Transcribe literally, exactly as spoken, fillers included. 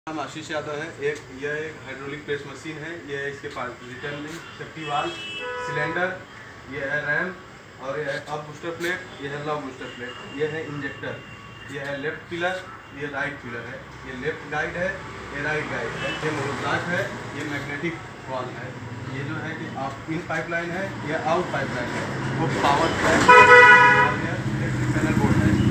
नाम आशीष यादव है। एक यह एक हाइड्रोलिक प्रेस मशीन है। यह है इसके पास रिटर्निंग सेफ्टी वाल्व, सिलेंडर, यह है रैम और यह है अप बूस्टर प्लेट, यह है लॉ बूस्टर प्लेट, यह है इंजेक्टर, यह है लेफ्ट पिलर, यह राइट पिलर है, ये लेफ्ट गाइड है, ये राइट गाइड है, ये मोनोब्लॉक है, ये मैग्नेटिक वाल्व है। ये जो है कि आप इन पाइपलाइन है, यह आउट पाइपलाइन है, वो पावर प्लांट और यह इलेक्ट्रिक पैनल बोर्ड है।